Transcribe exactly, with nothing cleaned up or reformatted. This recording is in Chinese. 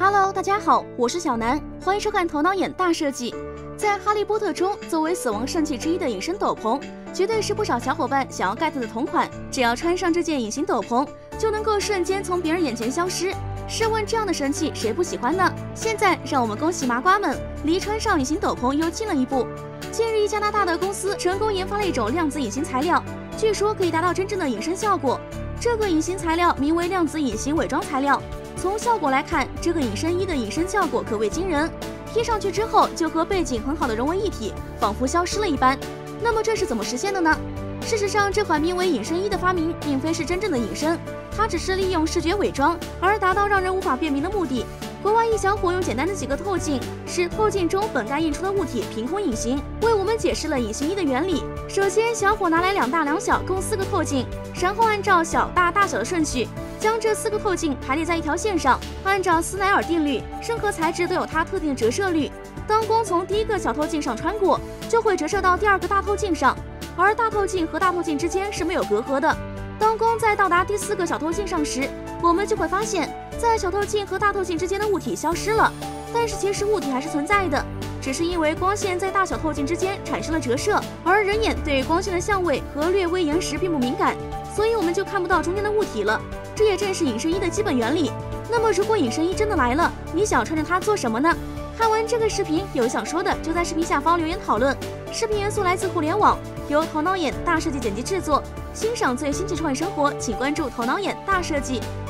Hello， 大家好，我是小南，欢迎收看《头脑眼大设计》。在《哈利波特》中，作为死亡圣器之一的隐身斗篷，绝对是不少小伙伴想要 get 的同款。只要穿上这件隐形斗篷，就能够瞬间从别人眼前消失。试问这样的神器，谁不喜欢呢？现在让我们恭喜麻瓜们，离穿上隐形斗篷又近了一步。近日，一加拿大的公司成功研发了一种量子隐形材料，据说可以达到真正的隐身效果。这个隐形材料名为量子隐形伪装材料。从效果来看，这个隐身衣的隐身效果可谓惊人，披上去之后就和背景很好的融为一体，仿佛消失了一般。那么这是怎么实现的呢？事实上，这款名为隐身衣的发明并非是真正的隐身，它只是利用视觉伪装而达到让人无法辨明的目的。国外一小伙用简单的几个透镜，使透镜中本该映出的物体凭空隐形，为我们解释了隐形衣的原理。首先，小伙拿来两大两小共四个透镜，然后按照小大大小的顺序，将这四个透镜排列在一条线上，按照斯奈尔定律，任何材质都有它特定的折射率。当光从第一个小透镜上穿过，就会折射到第二个大透镜上，而大透镜和大透镜之间是没有隔阂的。当光在到达第四个小透镜上时，我们就会发现，在小透镜和大透镜之间的物体消失了，但是其实物体还是存在的，只是因为光线在大小透镜之间产生了折射，而人眼对光线的相位和略微延时并不敏感，所以我们就看不到中间的物体了。这也正是隐身衣的基本原理。那么如果隐身衣真的来了，你想穿着它做什么呢？看完这个视频，有想说的就在视频下方留言讨论。视频元素来自互联网，由头脑眼大设计剪辑制作。欣赏最新奇创意生活，请关注头脑眼大设计。